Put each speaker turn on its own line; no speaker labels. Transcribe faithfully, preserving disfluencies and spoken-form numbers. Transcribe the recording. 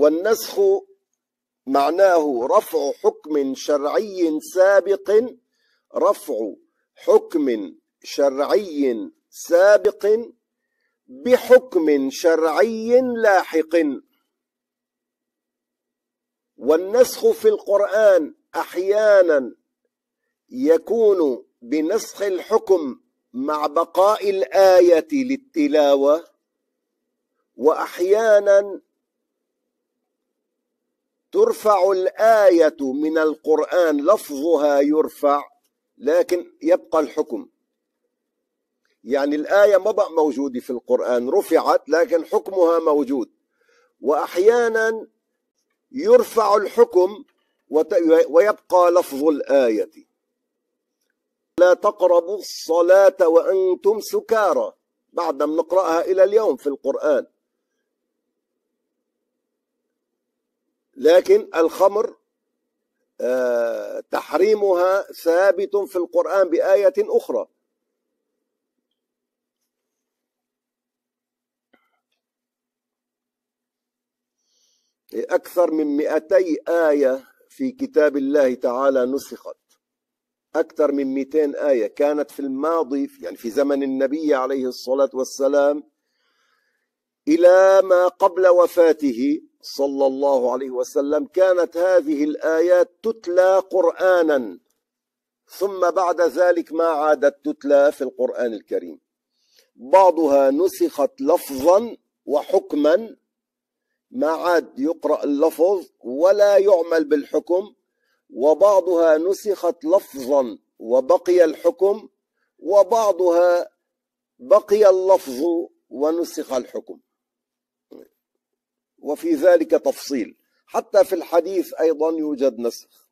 والنسخ معناه رفع حكم شرعي سابق رفع حكم شرعي سابق بحكم شرعي لاحق. والنسخ في القرآن أحيانا يكون بنسخ الحكم مع بقاء الآية للتلاوة، وأحيانا ترفع الآية من القرآن، لفظها يرفع لكن يبقى الحكم. يعني الآية ما بقى موجودة في القرآن، رفعت لكن حكمها موجود. وأحيانا يرفع الحكم ويبقى لفظ الآية. لا تقربوا الصلاة وأنتم سكارى، بعد ما نقرأها إلى اليوم في القرآن. لكن الخمر آه تحريمها ثابت في القرآن بآية أخرى. أكثر من مئتي آية في كتاب الله تعالى نسخت، أكثر من مئتين آية كانت في الماضي، يعني في زمن النبي عليه الصلاة والسلام إلى ما قبل وفاته صلى الله عليه وسلم. كانت هذه الآيات تتلى قرآنا، ثم بعد ذلك ما عادت تتلى في القرآن الكريم. بعضها نسخت لفظا وحكما، ما عاد يقرأ اللفظ ولا يعمل بالحكم، وبعضها نسخت لفظا وبقي الحكم، وبعضها بقي اللفظ ونسخ الحكم. وفي ذلك تفصيل، حتى في الحديث أيضا يوجد نسخ.